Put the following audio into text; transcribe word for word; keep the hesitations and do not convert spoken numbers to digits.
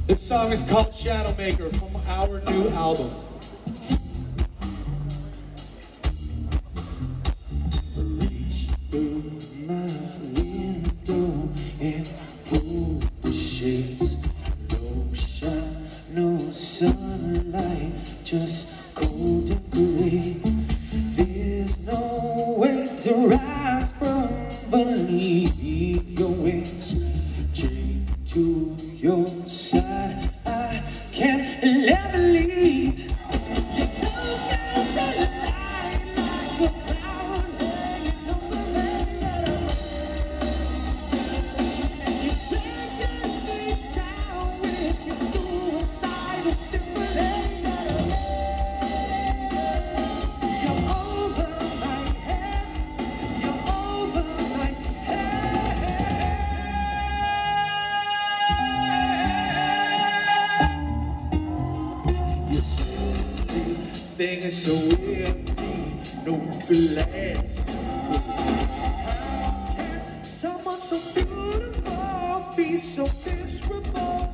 This song is called Shadowmaker from our new album. Reach through my window and pull the shades. No shine, no sunlight, just cold and gray. There's no way to rise from beneath your wings. Chained to your side, I can't never leave. You took out the light like a cloud hanging over the shadow. And you taking me down with your suicidal stimulation. You're over my head, you're over my head. Everything is so empty, no glass. How can someone so beautiful be so miserable?